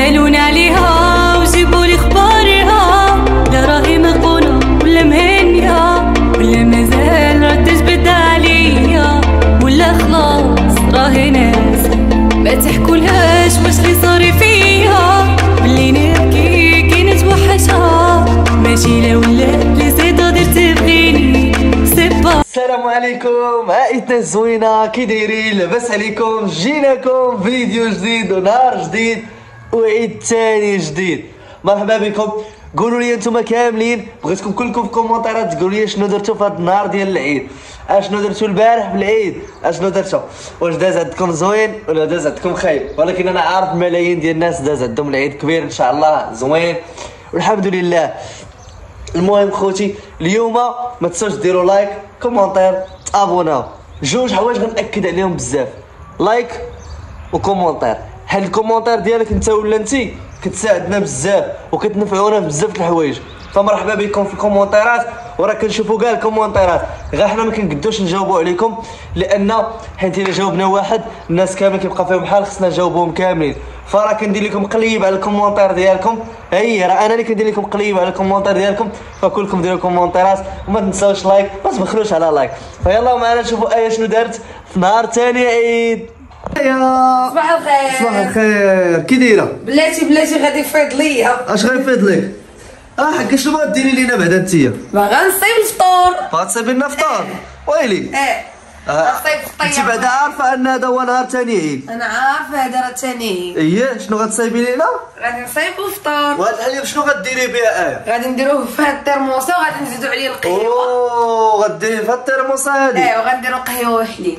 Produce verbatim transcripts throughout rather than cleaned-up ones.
سالوني عليها وجيبولي خبارها، لا راهي مغبونة ولا مهنية ولا مازال راه تجبد عليا، ولا خلاص راهي ناس ما تحكولهاش واش لي صار فيا، بلي نبكي كي نتوحشها ماشي لا ولا لي زيدا درت تبغيني سيبا. السلام عليكم عائلتنا الزوينه، كي دايرين؟ لاباس عليكم؟ جيناكم فيديو جديد ونهار جديد وعيد ثاني جديد. مرحبا بكم. قولوا لي انتم كاملين، بغيتكم كلكم في كومونتيرات تقولوا لي شنو درتوا في هذا النهار ديال العيد، اشنو درتوا البارح في العيد، اشنو درتوا، واش داز عندكم زوين ولا داز عندكم خايب؟ ولكن انا عارف ملايين ديال الناس داز عندهم العيد كبير ان شاء الله زوين والحمد لله. المهم خوتي اليوم ما تنساوش ديروا لايك كومونتير تابوناو، جوج حوايج غنأكد عليهم بزاف، لايك وكومونتير. هاد الكومونتير ديالك انت ولا انتي كتساعدنا بزاف وكتنفعونا بزاف د الحوايج، فمرحبا بكم في الكومونتيرات. وراه كنشوفوا كاع الكومونتيرات، غير حنا ما كنقدوش نجاوبوا عليكم لان حيت الا جاوبنا واحد الناس كامل كيبقى فيهم بحال، خصنا نجاوبوهم كاملين. فراه كندير لكم قليب على الكومونتير ديالكم، هي راه انا اللي كندير لكم قليب على الكومونتير ديالكم، فكلكم ديروا كومونتيرات وما تنساوش لايك، ما تبخلوش على لايك. فيلا معنا نشوفوا ايه شنو دارت في نهار ثاني عيد. يا صباح الخير. صباح الخير، كي دايره؟ بلاتي بلاتي غادي يفيض ليا. اش غيفيض لك؟ اه حكا شنو غديري لينا بعدا انتيا؟ باغا نصايب الفطور. غتصايبي لنا فطور؟ ويلي اه غنصايب الفطير. انت بعدا عارفه ان هذا هو نهار ثاني عيد؟ انا عارفه هذا راه ثاني. اييه شنو غتصايبي لينا؟ غادي نصايبو الفطور. وهاد الحليب شنو غديري بها؟ اه غادي نديروه في هاد الترموسه وغادي نزيدو عليه القهوه. اوه غديري في هاد الترموسه هادي؟ اه وغنديرو قهوه وحليب.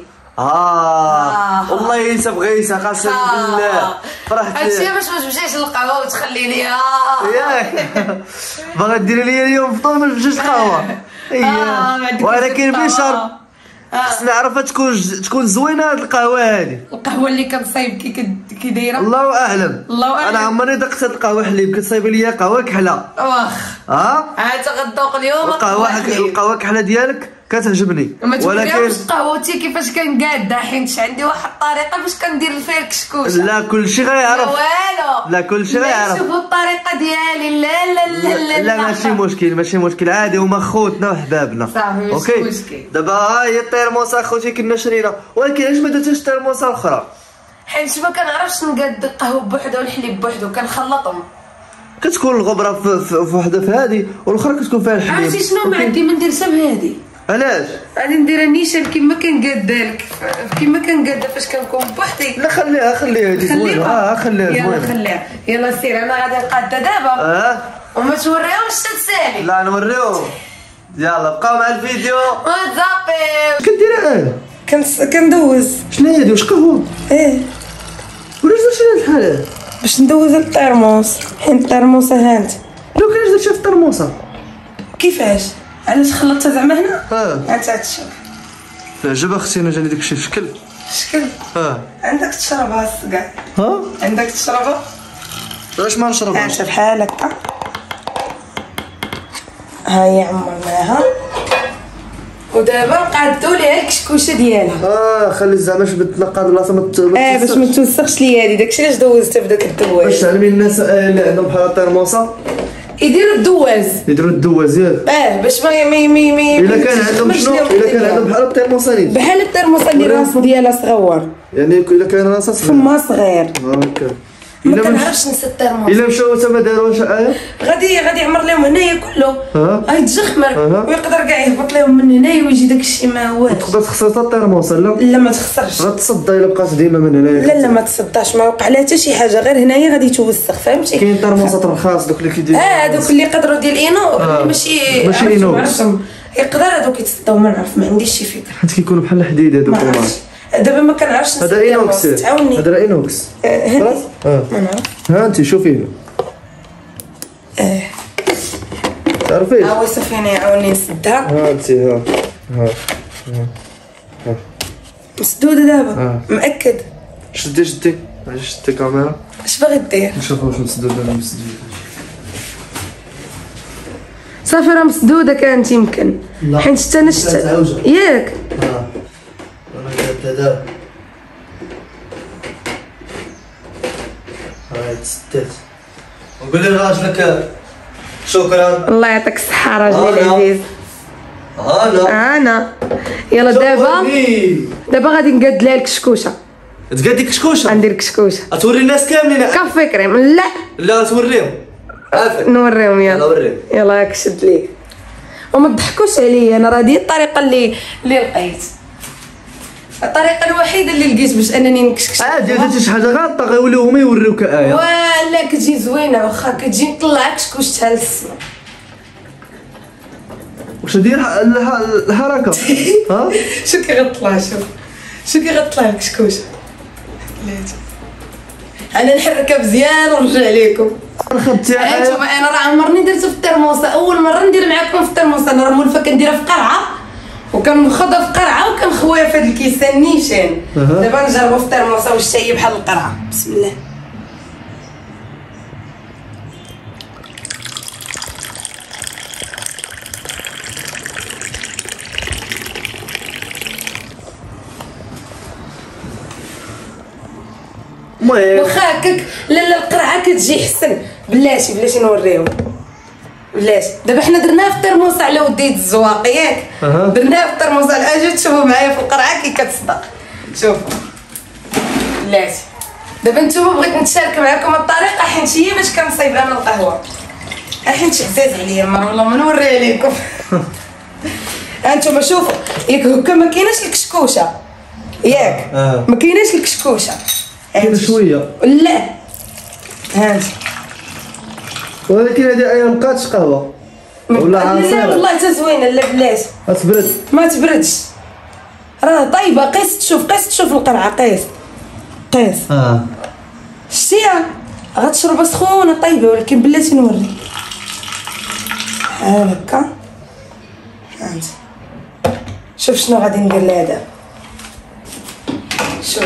اه والله ينسى بغيتها قسما بالله فرحت. هادشي باش ما تمشيش للقهوه وتخلي ليا ياك باغا ديري لي اليوم فطور ما تمشيش القهوه. اييه ولكن بشرط خصنا نعرفها تكون تكون زوينه هاد القهوه هادي. القهوه اللي كنصايب كي كي دايره الله اعلم. الله اعلم. انا عمرني ذقت هاد القهوه حليب، كتصايبي ليا قهوه كحله. واخ ها عاد غندوق اليوم القهوه القهوه كحله ديالك كتعجبني، ولكن قهوتي كيفاش كنقاده، حيت عندي واحد الطريقه باش كندير فيها الكشكوشه. لا كلشي غيعرف. والو لا كلشي غيعرف. شوفوا الطريقه ديالي. لا لا لا لا لا ماشي مشكل ماشي مشكل عادي، هما خوتنا وحبابنا. صافي ماشي اوكي مشكل. دابا ها هي الترموسه اخوتي كنا شرينا، ولكن علاش ما درتيش الترموسه الاخرى؟ حيت ما كنعرفش نقاد القهوه بوحدها والحليب بوحدو، كنخلطهم. كتكون الغبره في, في, في وحده في هذه والاخرى كتكون فيها الحليب. عرفتي شنو ما عندي ما ندير سب هذه. علاش؟ غادي نديرها نيشان كيما كنقاد لك، كيما كنقاد فاش كنكون بوحدي. لا خليها خليها هذه زوينه. اه خليها زوينه. يلا خليها. يلا سير انا غادي نقاده دابا. اه وما توريهمش تتسالي. لا نوريهم. يلا بقاو مع الفيديو. ما تزابيو. كديري اه كنس كندوز. شنو هادي؟ واش قهوه؟ ايه ولاش درتي هاد الحال؟ باش ندوز الترموس، حيت الترموسه هانت. لو كانش درتي في الترموسه كيفاش؟ علاش خلطتها زعما هنا؟ اه هانت تشوف. عجب اختي انا جاني داكشي شكل شكل. اه عندك تشربها كاع. ها عندك تشربها؟ علاش ما نشربهاش؟ هانت بحال هكا. ها هي عمرناها ودابا نقادو ليها الكشكوشه ديالها. اه خلي زعما باش تلقى بلاصه ما اه باش ما توسخش ليا هادي، داكشي علاش دوزتها في داك الدواز. باش تعلمي الناس اللي عندهم بحال الترموسه يديروا الدواز. يديروا الدواز ياك. اه باش ما ما ما ما الا كان عندهم شنو الا كان عندهم بحال الترموسه نيت بحال الترموسه اللي راس ديالها صغور، يعني الا كان راسها صغير فمها صغير. هكا. ما كنعرفش نسى الترموس. الا مشاو حتى ما داروش اه غادي غادي يعمر لهم هنايا كله اه غيتجخمر ويقدر كاع يهبط لهم من هنايا ويجي داكشي ما هواش. تقدر تخسر حتى الترموسه. لا لا ما تخسرش. غتصدى الا بقات ديما من هنايا. لا لا ما تصداش، ما وقع لها حتى شي حاجه، غير هنايا غادي توسخ فهمتي. كاين ترموسات رخاص دوك اللي كيديروا اه دوك اللي يقدروا ديال اينو اللي ماشي ماشي اينو يقدر هذوك يتصداو. ما نعرف ما عنديش شي فكره، حيت كيكونوا بحال الحديد هذوك. دابا ما كنعرفش هذا اينوكس. تعاوني هذا اينوكس خلاص. اه ما نعرف. ها انت شوفي اه تعرفي ها هو سفينه يعاوني نسدها. ها انت ها ها ها مسدوده دابا. آه. مأكد. شدي شدي شدي الكاميرا. اش باغي دير؟ نشوف واش مسدوده ولا مسدوده. صافي راه مسدوده كانت يمكن حيت حتى انا شت ياك. اه انا كنت دابا هاي تسدات نقول لراجلك شكرا. الله يعطيك الصحة راجلي العزيز. انا انا يلا دابا دابا غادي نقاد لها الكشكوشه. تقادي كشكوشه؟ غندير كشكوشه توري الناس كاملين كافي كريم. لا لا توريهم عافاك نوريهم. يلا يلا وريهم. يلا ياك شد ليه وما تضحكوش عليا. انا راه دي الطريقه اللي اللي لقيت، الطريقه الوحيده اللي لقيت باش انني نكشكش. عادي درتي شي حاجه غلطه غيوليو هما يوريوك ايه. ولا كتجي زوينه واخا كتجي مطلعه كشكوشتها للسما. واش ندير الحركه؟ ها شو كي غطلع شوف شو كي غطلع الكشكوشه. انا نحركها مزيان ونرجع لكم. خدتها انتوما انا راه عمرني درتو في الترموسه، اول مره ندير معاكم في الترموسه. انا راه مولفه كنديرها في قرعه وكناخذها في قرعه وكنخويها في هذا الكيسان نيشان. دابا نجربوا في الترموسه واش هي بحال القرعه. بسم الله. المهم واخا هكاك لا لا القرعه كتجي حسن. بلاتي بلاتي نوريهم بلاتي. دابا حنا درناها في الترموسه على وديت الزواق ياك. درناها في الترموسه على اجي تشوفوا معايا في القرعه كي كتصدق. شوفوا بلاتي. دابا نتوما بغيت نتشارك معكم الطريقه حيت هي باش كنصايب انا القهوه. حيت عزاز عليا المره والله ما نوريها لكم. انتوما شوفوا ياك هكا ما كايناش الكشكوشه ياك. ما كايناش الكشكوشه كاين شويه. لا هانت ولكن هذه ايه مابقاتش قهوه ولا عصير. لا والله حتى زوينه. لا بلاتي تبرد ما تبردش راه طايبه. قيس تشوف قيس تشوف القرعه. قيس قيس اه شتيها غتشربها سخونه طيبه. ولكن بلاتي نوري بحال هكا. هانت شوف شنو غادي ندير لها دابا. شوف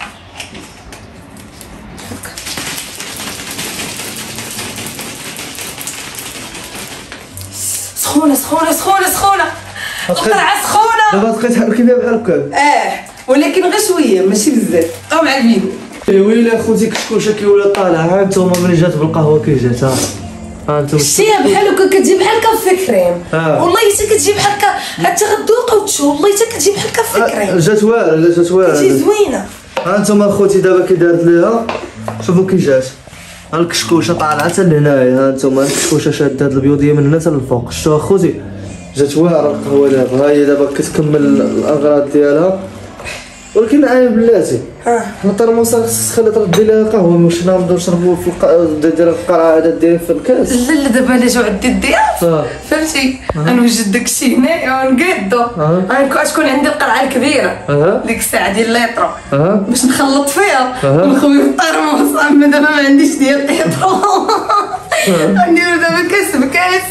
سخونه سخونه سخونه سخونه القرعه سخونه. دابا تبقاي تحركي فيها بحال هكا. اه ولكن غير شويه ماشي بزاف. او مع الفيديو. ويلي اخوتي كشكوشه كيولي طالع. ها انتوما ملي جات بالقهوه كي جات. ها ها انتوما شتيها بحال هكا كتجي بحال كافي كريم. آه. والله حتى كتجي بحال هكا حتى غدوقها وتشوف. والله حتى كتجي بحال كافي كريم. جات واعره جات واعره. كتجي زوينه. ها انتوما اخوتي دابا كي دارت ليها شوفوا كي جات. ها الكشكوشه طالعه حتى لهنايا. ها انتوما الكشكوشه شاده هاد البيوضيه من هنا حتى للفوق. شتو اخوتي جات واعره القهوه دابا. ها هي دابا كتكمل الاغراض ديالها. ولكن عايب بلاتي ها حنا الترموسه خصها تردي لها قهوه. واش نبداو نشربوا في الق... دير القرعه هذا ديري في الكاس. لا لا دابا الا جاو عندي الضياف آه. فهمتي غنوجد داكشي هنايا ونقادو. غتكون عندي القرعه الكبيره أه. ديك الساعه ديال الليطرو أه. باش نخلط فيها أه. ونخوي في الترموس. اما دابا ما عنديش ديال الليطرو. نديرو دابا كاس بكاس.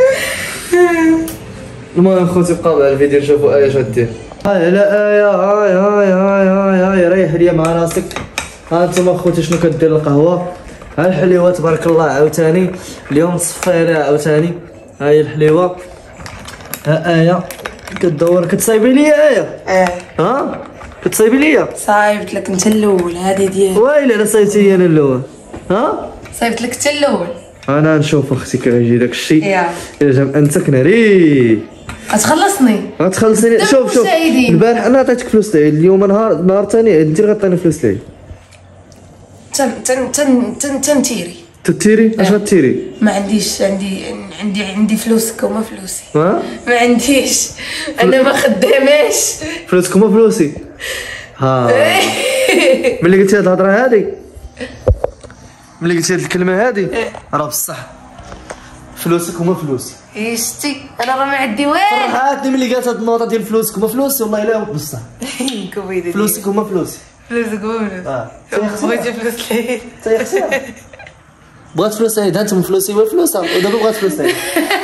المهم خوتي بقاو مع الفيديو نشوفوا ايه اش دير. هاي لا ايه هاي هاي هاي هاي هاي ريح ليا مع راسك. ها انتما خوتي شنو كدير القهوه. ها الحليوه تبارك الله عاوتاني اليوم صفينا عاوتاني. هاي الحليوه. ها ايه كدور كتصايبي ليا ايه. اه ها كتصايبي ليا. صايبت لك انت الاول هذه ديال. ويلي انا صايبتي انا الاول. ها صايبت لك انت الاول. انا نشوف اختي كيجي داك الشيء. يا يا جماعه انت كناري غتخلصني غتخلصيني. دابا شوف شوف مشاهدين. البارح انا عطيتك فلوس العيد. اليوم نهار نهار ثاني انت اللي غطيني فلوس العيد. تن تن تن تن تنتيري. تتيري اش غتيري؟ ما عنديش عندي عندي عندي فلوسك وما فلوسي. ها ما عنديش انا ما خداماش. فلوسكم وفلوسي. ها ملي قلتي هاد الهضره هادي ملي قلتي هاد الكلمه هادي راه بصح فلوسك وما فلوسي. يشتي انا راه ما عندي والو. فرحاتني ملي قالت هاد النوطه ديال فلوسك وما فلوسي. والله الا بصح كويدي فلوسك وما فلوسي. فلوسك وما فلوسي. اه بغيتي فلوس العيد. تا يا خسيره بغات فلوس العيد. ها انتم فلوسي وفلوسها ودابا بغات فلوس العيد.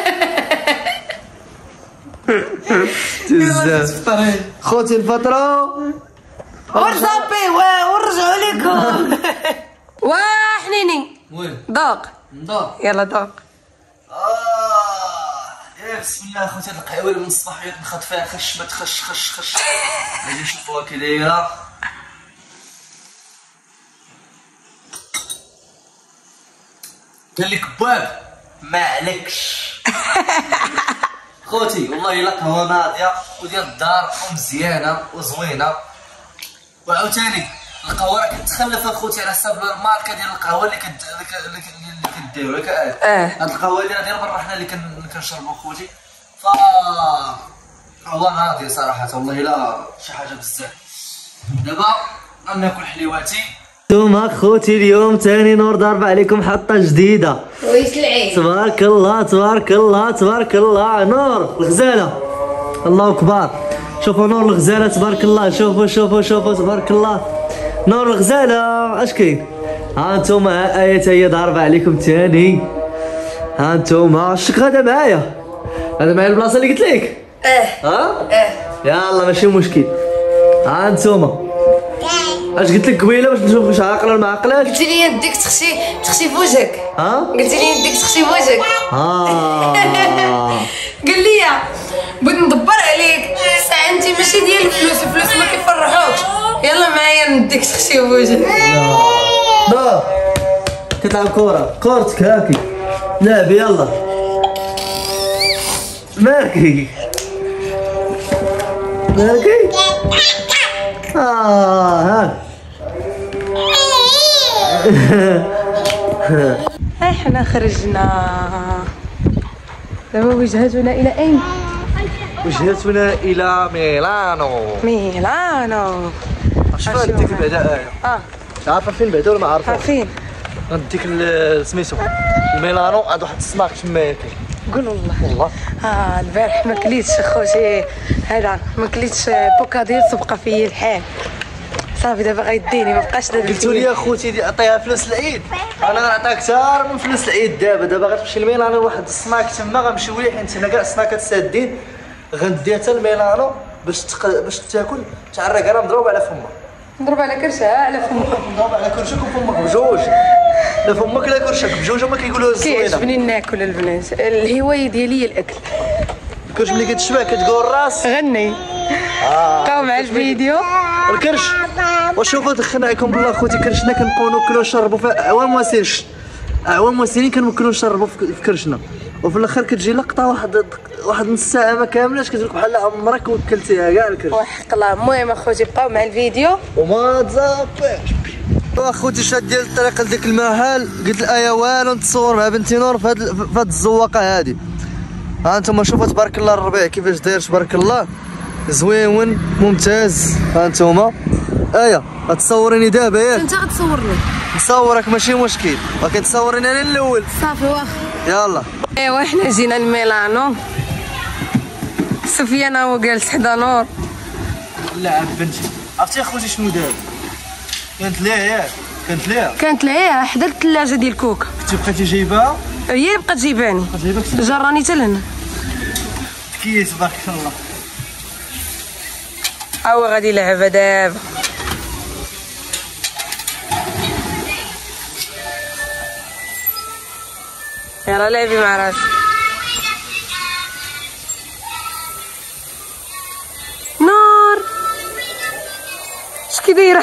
بزاف خوتي الفتره ورصابي ورجعوا لكم. واه حنيني وين ذوق نضاق. يلا ذوق. اه يا بسم الله خوتي. هاد القهوه من الصباح نخد فيها خش ما تخش خش خش. نجي نشوفوها كي دايره. قال لك باب ما عليكش. خوتي والله الا قهوه ناضيه وديال الدار ومزيانه وزوينه. وعاوتاني القهوه راه كتخلف اخوتي على حساب الماركه ديال القهوه اللي كد اللي كديروا لك. اه هاد القهوه ديال ديال برا حنا اللي كنشربوا خوتي. ف قهوه ناضيه صراحه والله الا شي حاجه بزاف. دابا غناكل حليواتي. نتوما خوتي اليوم تاني نور ضاربه عليكم حطه جديده. ويش العين تبارك الله تبارك الله تبارك الله. نور الغزاله الله اكبر. شوفوا نور الغزاله تبارك الله. شوفوا شوفوا شوفوا تبارك الله نور الغزاله. اش كاين؟ ها انتوما ايه هي ضاربه عليكم تاني. ها انتوما الشك غدا معايا. هذا معايا البلاصه اللي قلت لك. اه ها اه يلا ماشي مشكل. ها انتوما اش قلت لك قبيله باش نشوف واش عاقله ولا ما عاقلاش. قلتي لي يديك تخشي تخشي في وجهك. ها قلتي لي يديك تخشي في وجهك. اه قال لي بغيت ندبر عليك ساعه انت ماشي ديال الفلوس. الفلوس ما كيفرحوكش. يلا معايا نديك تخشي في وجهك. لا كتلعب كورة كورتك هاكي لعبي يلا ماكي ماكي. اه ها احنا خرجنا دابا وجهتنا الى اين؟ وجهتنا الى ميلانو. ميلانو. شنو نديك بعدا ايه؟ اه عارفه فين بعدا ولا ما عارفه؟ عارفين. غنديك سميتو الميلانو عند واحد السماك تما كاين. قول والله والله اه البارح ما كليتش خوتي هذا ما كليتش بوكادير تبقى فيا الحال. صافي دابا غيديني ما بقاش دابا. قلتوا لي اخوتي عطيها فلوس العيد. انا غنعطيك اكثر من فلوس العيد. دابا دابا غتمشي لميلانو لواحد السماك تما غنمشيو ليه حيت هنا كاع السناكات سادين. غنديها حتى لميلانو باش تق... باش تاكل تعرق. انا مضروب على فمك. نضرب على كرشها على فمك. مضروب على كرشك وفمك بجوج. لا فمك لا كرشك بجوج. هما كيقولوا الزوينه. كيعجبني ناكل البنات. الهوايه ديالي هي الاكل. كرش ملي كتشبع كتقول الراس غني. اه بقاو مع الفيديو. الكرش. وشوفوا دخلنا عليكم بالله خوتي كرشنا كنبقاو ناكلو ونشربوا في اعوام واسيرش. اعوام واسيرين كنوكلو ونشربوا في كرشنا وفي الاخر كتجي لقطه واحد واحد نص ساعه ما كاملاش كتقول بحال عمرك وكلتيها كاع الكرش. وحق الله. المهم اخوتي بقاو مع الفيديو وما تزابيش. اخوتي شاد ديال الطريق لديك المحل قلت الايه والو نتصور مع بنتي نور في هاد في هاد الزواقه هادي. ها انتم شوفوا تبارك الله الربيع كيفاش داير تبارك الله زويون ممتاز. ها انتم ايه غتصوريني دابا ياك؟ انت غتصورني. نصورك ماشي مشكل ولكن تصوريني انا الاول. صافي واخا يلا. ايوا حنا جينا لميلانو. سفيان هو جالس حدا نور. لا بنتي عرفتي اخوتي شنو دار؟ كانت ليه ياك؟ كانت ليه؟ كانت لعيها حدا الثلاجه ديال كوكا. كنتي بقيتي جايباها؟ هي اللي بقات جايباني. بقات جايباك جراني حتى لهنا. تكيس تبارك الله. ها هو غادي يلعبها دابا. يلا لعبي مع راسك. نور اش كي دايره؟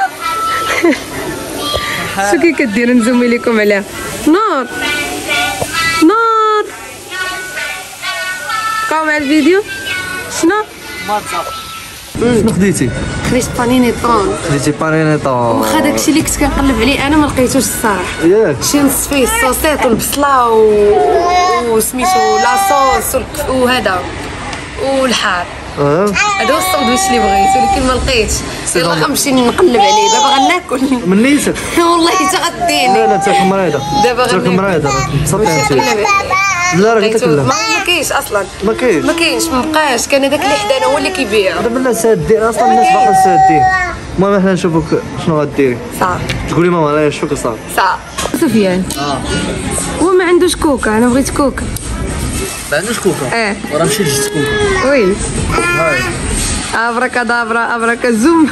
شو كي كدير نزومي لكم عليها. نور نور بقاو مع الفيديو. شنو؟ ما تصاف. شنو خديتي؟ خديت بانينيطون. خديتي بانينيطون. واخا داكشي اللي كنت كنقلب عليه انا ما لقيتوش الصراحه. ياك شي نص فيه الصوصيط والبصله و... وسميتو لاصوص والك... وهذا والحار. اه هذا هو الساندويتش اللي بغيت ولكن ما لقيتش. يلا غنمشي نقلب عليه دابا غناكل. من نيتك. والله حتى غديني. لا لا انت مريضه. دابا انت غناكل. مريضه تصدقي انت. نقلب عليه. لا راه قلت لك لا. ما كاينش اصلا. ما كاينش. ما كاينش ما بقاش. كان هذاك اللي حدانا هو اللي كيبيع. دابا الناس سادين اصلا الناس باقا سادين. المهم حنا نشوفوك شنو غديري. صافي تقولي ماما انا نشوفك صافي. صافي. سفيان اه هو ما عندوش كوكا. انا بغيت كوكا. ما عندوش كوكا. اه وراه مشيت جبت كوكا. وي هاي ابركادابرا ابركازوم.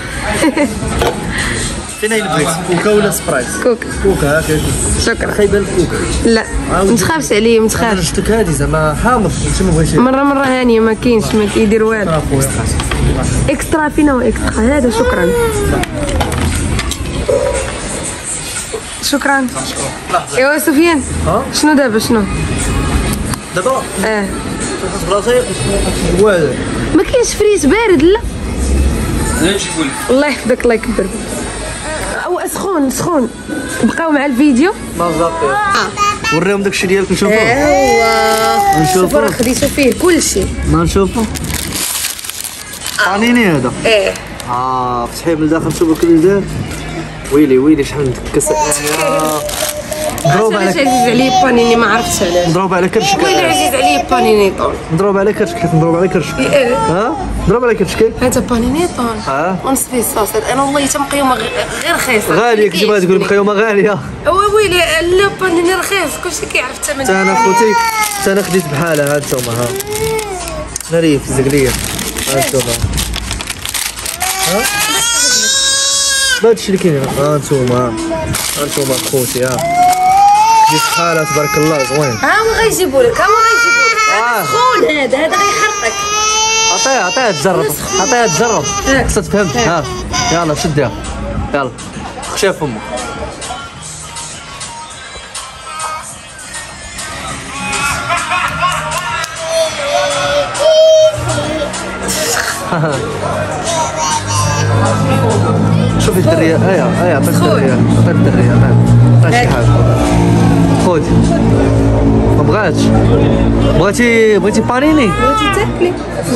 فين هي البغيت كوكا ولا سبرايت؟ كوكا. كوكا هاك شكرا. خايبه الكوكا. لا ما تخافش عليا ما انا تخافش. شفتك هادي زعما حامض انت ما بغيتيش. مره مره هانيه ما كاينش ما كيدير والو. اكسترا فينا واكسترا هذا شكرا. شكرا. لحظه ايوا سفيان ها شنو دابا شنو دابا اه تحس براسي والو ما كاينش فريز بارد لا لا نشوفوا لك. الله يحفظك الله يكبر او سخون سخون بقاو مع الفيديو بالضبط. وريهم داكشي ديالك نشوفوه. ايوا نشوفوه. شوفوا راه خديتو فيه كلشي. ما نشوفو طانيني هذا. ايه اه فتحيه من الداخل شوفوا كيفاش داير. ويلي ويلي شحال مدكس. مضروب علاش على عزيز عليا بانيني ما عرفتش علاش. مضروب على كرشك. ويلي عزيز عليا بانيني طون. مضروب على كرشك كيف مضروب على كرشك. ايه ها مضروب على كرشك. هذا بانيني طون اه ونص فيه الصاصات انا والله تمقيومه غير رخيصه. غاليه كنتي باغا تقول بخيومه غاليه. ويلي لا بانيني رخيص كلشي كيعرف الثمن. حتى انا خوتي حتى انا خديت بحالها هاد نتوما ها. ناريف الزقليه ها نتوما. ها هادشي اللي كاين ها نتوما ها نتوما خوتي ها خديت بحالها تبارك الله زوين. ها هو غيجيبوا لك ها هو غيجيبوا لك. آه. سخون هذا هذا غيحرقك. عطيها عطيها تجرب عطيها تجرب خصها تفهم. ها يلا شديها يلا خشيها في امك. شوفي الدريه ايا ايا عطيك الدريه عطيك الدريه عطيك شي حاجه خذي. ما بغاتش بغيتي بغيتي بانيني. بغيتي تاكلي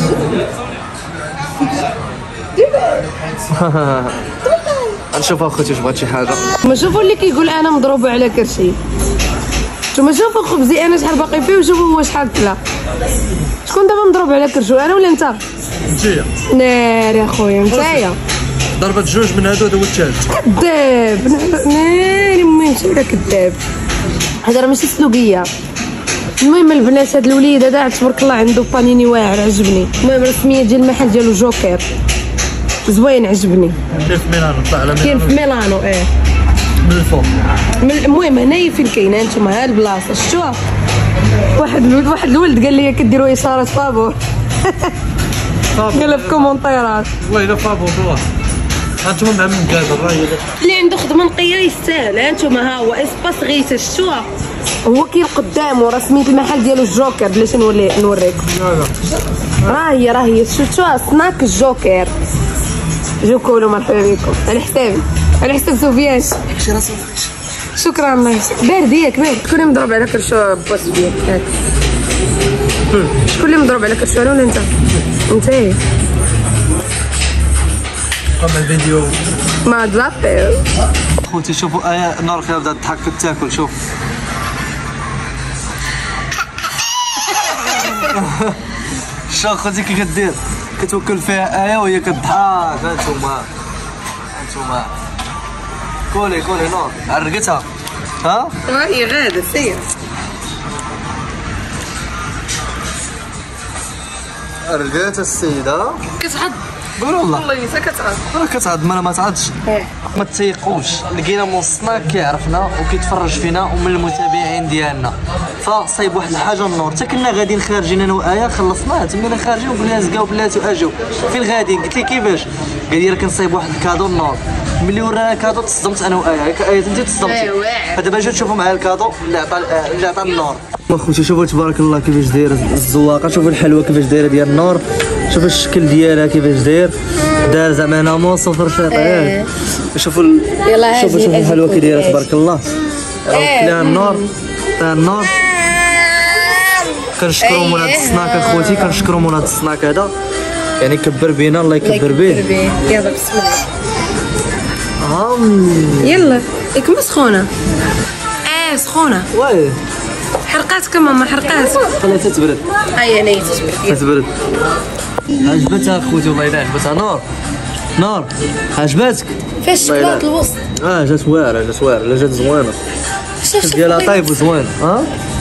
نشوف اخوتي واش بغات شي حاجه. ما شوفوا اللي كيقول انا مضروبه على كرشي. نتوما شوفوا خبزي انا شحال باقي فيه وشوفوا هو شحال كلا. شكون دابا مضروب على كرشو انا ولا انت؟ انتيا ناري اخويا نتايا ضربت جوج من هادو هذا هو الثالث. كذاب ناري امي انت ولا كذاب. هذا راه ماشي سلوقيه. المهم البنات هاد الوليد هذا تبارك الله عنده بانيني واعر عجبني. المهم الرسميه ديال المحل ديالو جوكر زوين عجبني. كاين في ميلانو طلع على كاين في ميلانو ايه من الفوق. المهم هنايا فين كاين هانتوما ها البلاصه شفتوها. واحد الولد واحد الولد قال لي كديروا اشاره طابور. قال في كومونتيرات والله الا فابور والله هانتوما مع من قادر راه هي اللي عنده خدمه نقيه يستاهل. هانتوما ها هو اسباس غيتا شفتوها هو كاين قدامه راه سميت المحل ديالو الجوكر. بلاش نولي نوريكم راه هي راه هي شفتوها سناك الجوكر. جو كولو مرحبا بكم على حسابي على حساب سفيان. شكرا الله يسلمك. بارد ياك بارد. شكون اللي مضروب على كرشو بواس ديالك هاك؟ شكون اللي مضروب على كرشو انا ولا انت؟ انت قام الفيديو. ما تزابير خوتي شوفوا ايا نار كيف بدات تضحك تاكل شوف. شوف خوتي كي كدير كتوكل فيها ايا وهي كتضحك. هانتوما هانتوما كولي كولي نار عرقتها ها. ها هي غاده سير. عرقات السيده كتعض قول والله والله نسا كتعض. راه كتعض ما ما تعضش. ما تسيقوش لقينا موصنا كيعرفنا وكيتفرج فينا ومن المتابعين ديالنا فصايب واحد الحاجه النور. حتى كنا غاديين خارجين انا وايا خلصناه تمينا خارجين وقلنا زكاو بلاتي واجيو فين غاديين. قلت لي كيفاش قال لي راه كنصايب واحد الكادو النور. ملي ورانا الكادو تصدمت انا وايا ياك ايا انت تصدمتي. فدابا جيت تشوفوا معايا الكادو اللي عطى اللي عطى النور. اخوتي شوفوا تبارك الله كيفاش داير الزواقه. شوفوا الحلوه كيفاش دايره ديال النور. شوفوا الشكل ديالها كيفاش داير دار زعما نامو صفر شاطئ. شوفوا يلا شوفوا شوفوا الحلوه كي دايره تبارك الله. كلها النور تاع النور. كنشكروا مول هاد السناك اخوتي كنشكروا مول هاد السناك هذا يعني كبر بينا الله يكبر به. يلا بسم الله. هم يلا ياك سخونه. اه سخونه واه حرقاتك ماما حرقات. خليتها تبرد. هيا انا تجبد تبرد. عجبتها اخوتي والله الا عجبتها نور نور عجباتك. فيها الشكلاط الوسط. اه جات واعره جات واعره جات زوينه. شوف ديالها طايب وزوين ها.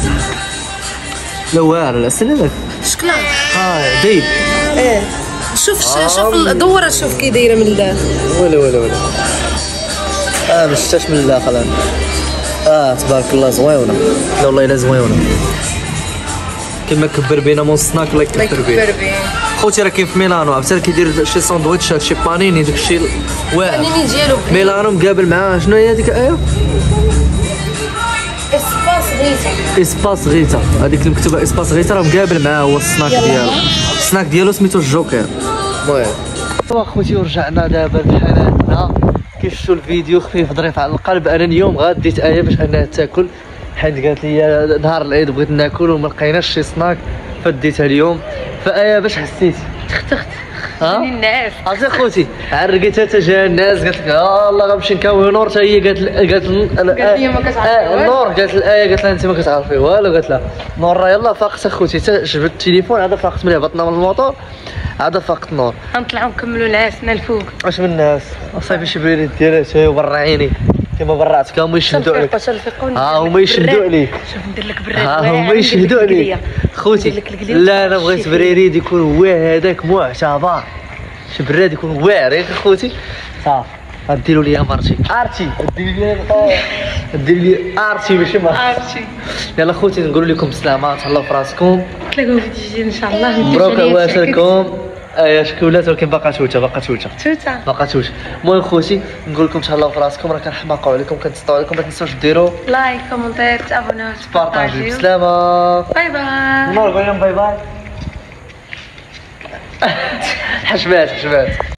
لا واعره لا استنى لك الشكلاط. اه دايب. ايه شوف شوف دورها شوف كي دايره من الداخل. ولا ولا ولا اه ما شفتهاش من الداخل انا. اه تبارك الله زوينه. لا والله الا زوينه. كيما كبر بينا مون سناك الله الله يكبر بيه. يكبر بيه. خوتي راه كاين في ميلانو عرفتي راه كيدير شي ساندويتشات شي بانيني داكشي واعر. بانيني ديالو ميلانو مقابل معاه شنو هي هذيك ايوا اسباس غيتا. اسباس غيتا هذيك اللي مكتوبه اسباس غيتا راه مقابل معاه هو السناك ديالو. السناك ديالو سميتو الجوكر. المهم اخوتي ورجعنا دابا لحالاتنا. كيف شفتوا الفيديو خفيف ظريف على القلب. انا اليوم غاديت ايه باش انها تاكل حيت قالت لي نهار العيد بغيت ناكل وما لقيناش شي سناك فديتها اليوم. فايه باش حسيتي؟ تختخت ها الناس عرفتي خوتي عرقتها تا جا الناس قالت لك اه الله غنمشي نكاوي نور حتى هي قالت قالت قالت لي ما كتعرفي والو. نور قالت الايه قالت لها انت ما كتعرفي والو. قالت لها نور راه يلاه فاقت اخوتي تا جبت التليفون عاد فاقت ملي هبطنا من الموطور عاد فاقت نور. غنطلعو نكملو العافنا الفوق. اش من الناس صافي شي بريد ديالها تا وبرا عيني كيما براتك هما يشهدوا عليك. ها هما يشهدوا عليك. شوف ندير لك براد. ها هما يشهدوا عليك خوتي. لا انا بغيت بريريد يكون واعر هذاك معتبر. شي براد يكون واعر ياك خوتي. صافي غديروا لي مرتي ارتي ديري لي ديري لي ارتي ماشي مرتي عرفتي. يلا خوتي نقول لكم بسلامه تهلاو في راسكم. تلاقاو في جديد ان شاء الله. مبروك عواشركم. ايا شكولات ولكن باقا توته باقا توته توته باقا توته. المهم خوتي نقول لكم تهلاو في راسكم راه كنحماقوا عليكم كنتسطاو عليكم ما تنساوش ديروا لايك كومنتير تابوناو بارطاجيو. بسلامه باي باي. نور قول لهم باي باي. حشمات حشمات.